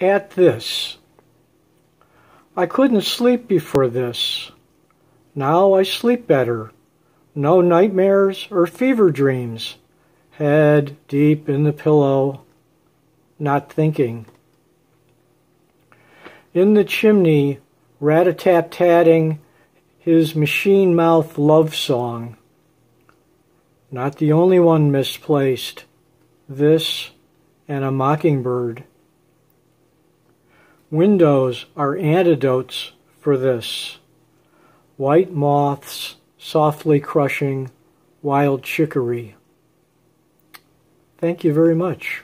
at this. I couldn't sleep before this. Now I sleep better. No nightmares or fever dreams. Head deep in the pillow, not thinking. In the chimney, rat-a-tat-tatting his machine mouth love song. Not the only one misplaced. This and a mockingbird. Windows are antidotes for this. White moths softly crushing wild chicory. Thank you very much.